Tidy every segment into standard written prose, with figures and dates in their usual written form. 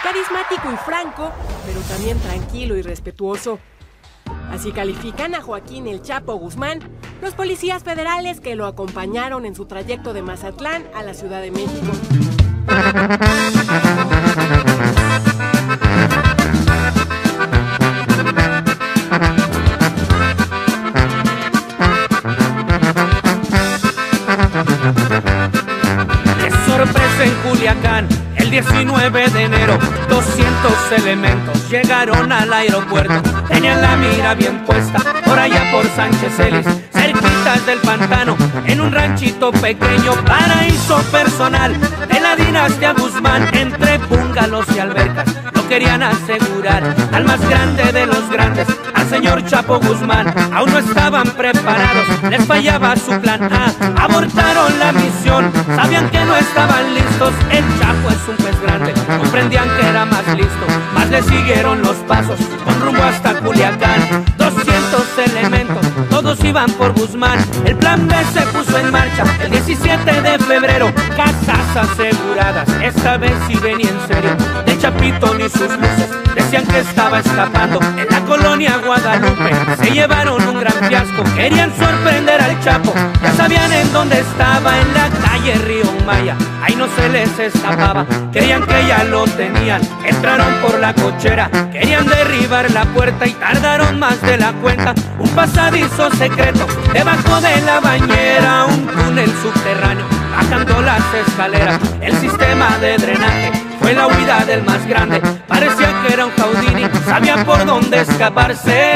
carismático y franco, pero también tranquilo y respetuoso. Así califican a Joaquín El Chapo Guzmán los policías federales que lo acompañaron en su trayecto de Mazatlán a la Ciudad de México. ¡Qué sorpresa en Culiacán! El 19 de enero, 200 elementos llegaron al aeropuerto. Tenían la mira bien puesta, por allá por Sánchez Celis, cerquitas del pantano, en un ranchito pequeño, paraíso personal de la dinastía Guzmán. Entre búngalos y albercas lo querían asegurar al más grande de los grandes, al señor Chapo Guzmán. Aún no estaban preparados, les fallaba su plan A. Abortaron la misión, sabían que no estaban listos. El Chapo es un pez grande, comprendían que era más listo, más le siguieron los pasos con rumbo hasta Culiacán. 200 elementos, todos iban por Guzmán. El plan B se puso en marcha el 17 de febrero. Casas aseguradas, esta vez sí venía en serio. De Chapito ni sus luces decían que estaba escapando. En la colonia Guadalupe se llevaron un gran fiasco. Querían sorprender al Chapo, ya sabían en dónde estaba, en la calle Río Maya. Ahí no se les escapaba, creían que ya lo tenían. Entraron por la cochera, querían derribar la puerta y tardaron más de la cuenta. Un pasadizo secreto debajo de la bañera, un túnel subterráneo bajando las escaleras. El sistema de drenaje fue la huida del más grande. Parecía que era un Houdini, sabía por dónde escaparse.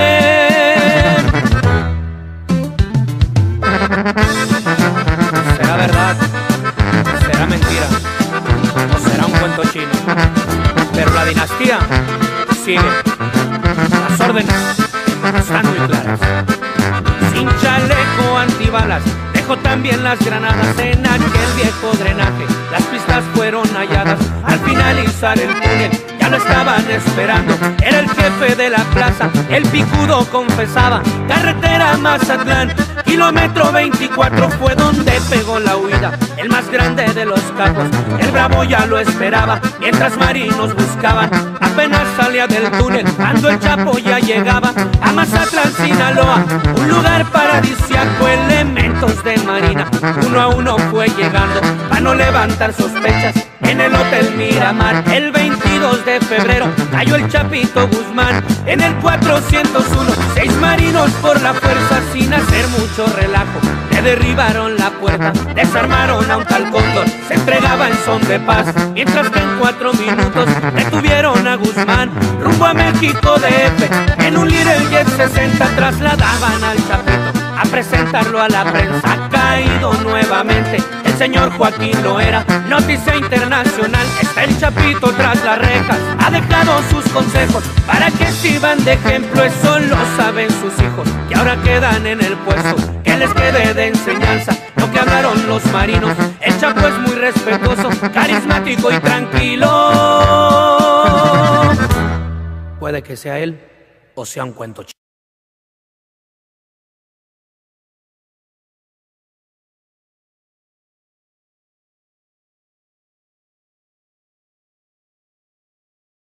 ¿Será verdad? ¿Será mentira? ¿O será un cuento chino? Pero la dinastía sigue. Las órdenes están muy claras. Sin chaleco antibalas, dejó también las granadas en aquel viejo drenaje. Las pistas fueron halladas al finalizar el túnel. Ya lo estaban esperando, era el jefe de la plaza. El picudo confesaba, carretera Mazatlán, kilómetro 24 fue donde pegó la huida. El más grande de los capos, el bravo ya lo esperaba. Mientras marinos buscaban, apenas salía del túnel, cuando el Chapo ya llegaba a Mazatlán, Sinaloa, un lugar paradisíaco. Elementos de marina uno a uno fue llegando para no levantar sospechas. En el Hotel Miramar, el 22 de febrero, cayó el Chapito Guzmán. En el 401, 6 marinos por la fuerza, sin hacer mucho relajo, le derribaron la puerta, desarmaron a un tal Cóndor, se entregaba en son de paz. Mientras que en 4 minutos detuvieron a Guzmán, rumbo a México DF. En un Little Jet 60 trasladaban al Chapito a presentarlo a la prensa. Ha caído nuevamente el señor Joaquín Loera, noticia internacional. Está el Chapito tras las rejas, ha dejado sus consejos para que sirvan de ejemplo. Eso lo saben sus hijos, que ahora quedan en el puesto, que les quede de enseñanza lo que hablaron los marinos. El Chapo es muy respetuoso, carismático y tranquilo. Puede que sea él o sea un cuento chino.